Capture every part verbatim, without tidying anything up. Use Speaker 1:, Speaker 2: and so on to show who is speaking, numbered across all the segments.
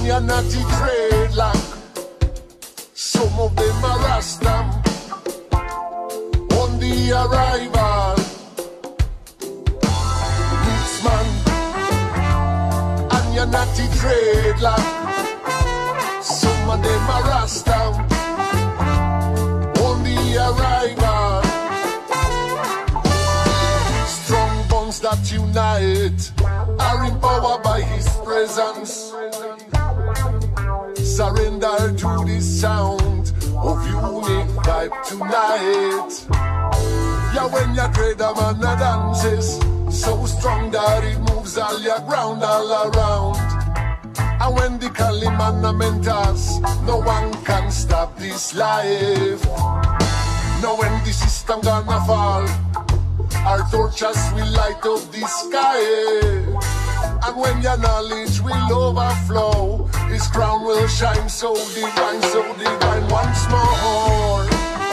Speaker 1: a natty dreadlock. Some of them are Rastam. On the arrival, Rootsman and your natty dreadlock. Some of them are Rastam. On the arrival, strong bonds that unite are empowered by his presence. Surrender to the sound of unique vibe tonight. Yeah, when you trade a man a dances, so strong that it moves all your ground all around. And when the Kalimana mentors, no one can stop this life. Now when the system gonna fall, our torches will light up the sky. And when your knowledge will overflow, his crown will shine so divine, so divine once more.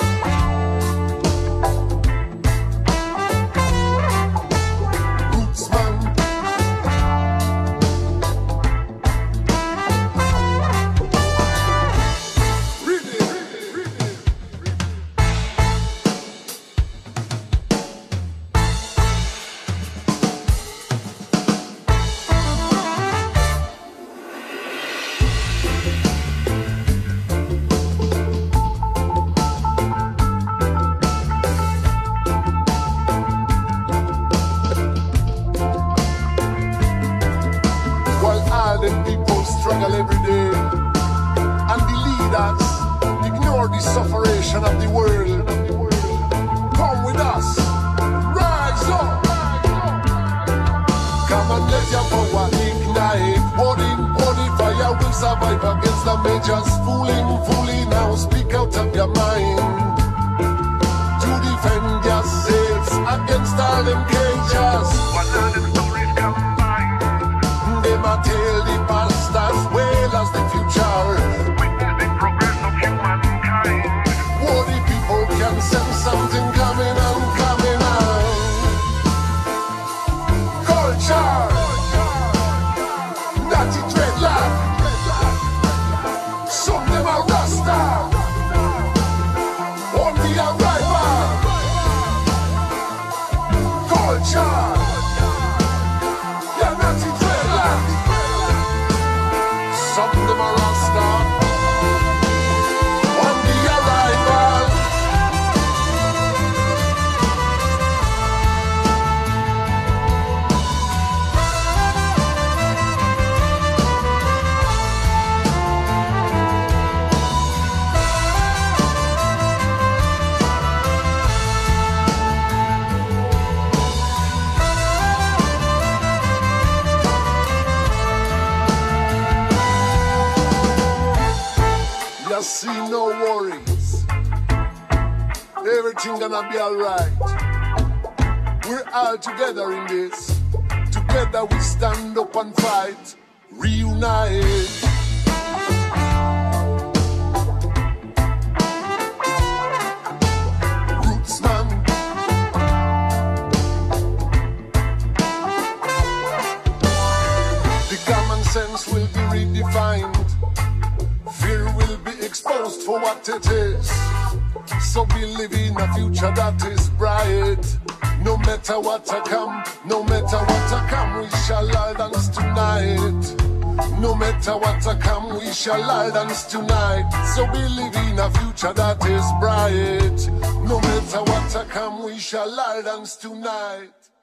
Speaker 1: Struggle every day, and the leaders ignore the sufferation of the world. Come with us, rise up. Come and let your power ignite. Holy, holy fire will survive against the majors. Fooling, fooling now, speak out of your mind. To defend yourselves against all them cages.
Speaker 2: What are them stories combined?
Speaker 1: They might tell the past as well as the future.
Speaker 2: Witness the progress of humankind.
Speaker 1: Worthy people can sense something coming on, coming on. Culture, natty dreadlock. Some of them are Rasta. On the arrival. Culture, yeah, natty dreadlock. Some of them are Rasta. On the arrival. You see, no worries. Everything gonna be alright. We're all together in this. Together we stand up and fight. Reunite. Rootsman. The common sense will be redefined. Fear will be exposed for what it is. So we live in a future that is bright. No matter what I come, no matter what I come, we shall all dance tonight. No matter what I come, we shall all dance tonight. So we live in a future that is bright. No matter what I come, we shall all dance tonight.